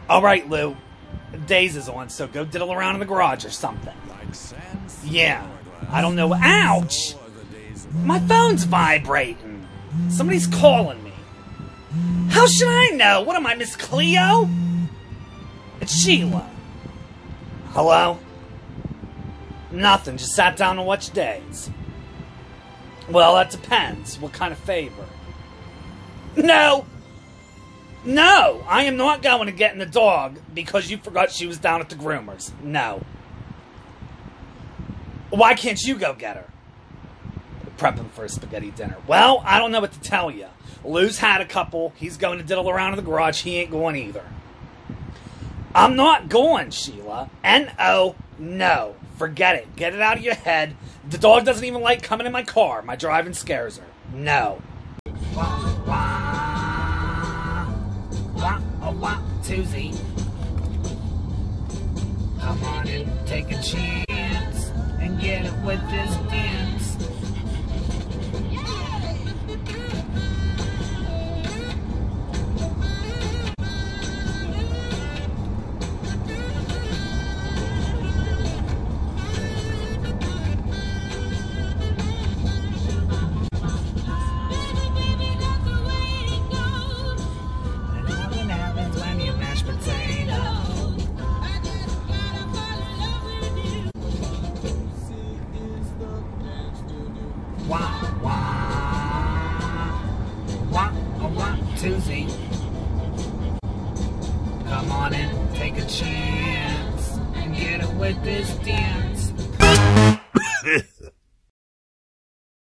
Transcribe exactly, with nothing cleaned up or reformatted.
Alright, Lou. Days is on, so go diddle around in the garage or something. Yeah. I don't know. Ouch! My phone's vibrating. Somebody's calling me. How should I know? What am I, Miss Cleo? It's Sheila. Hello? Nothing. Just sat down to watch Days. Well, that depends. What kind of favor? No! No! I am not going to get in the dog because you forgot she was down at the groomer's. No. Why can't you go get her? Prepping for a spaghetti dinner. Well, I don't know what to tell you. Lou's had a couple. He's going to diddle around in the garage. He ain't going either. I'm not going, Sheila. N O, no. Forget it. Get it out of your head. The dog doesn't even like coming in my car. My driving scares her. No. Wah, wah. Wah, oh, wah, Susie. Come on and take a chance and get it with this dance. Wah, wah. Wah, oh, wah, Susie. Come on and take a chance and get it with this dance.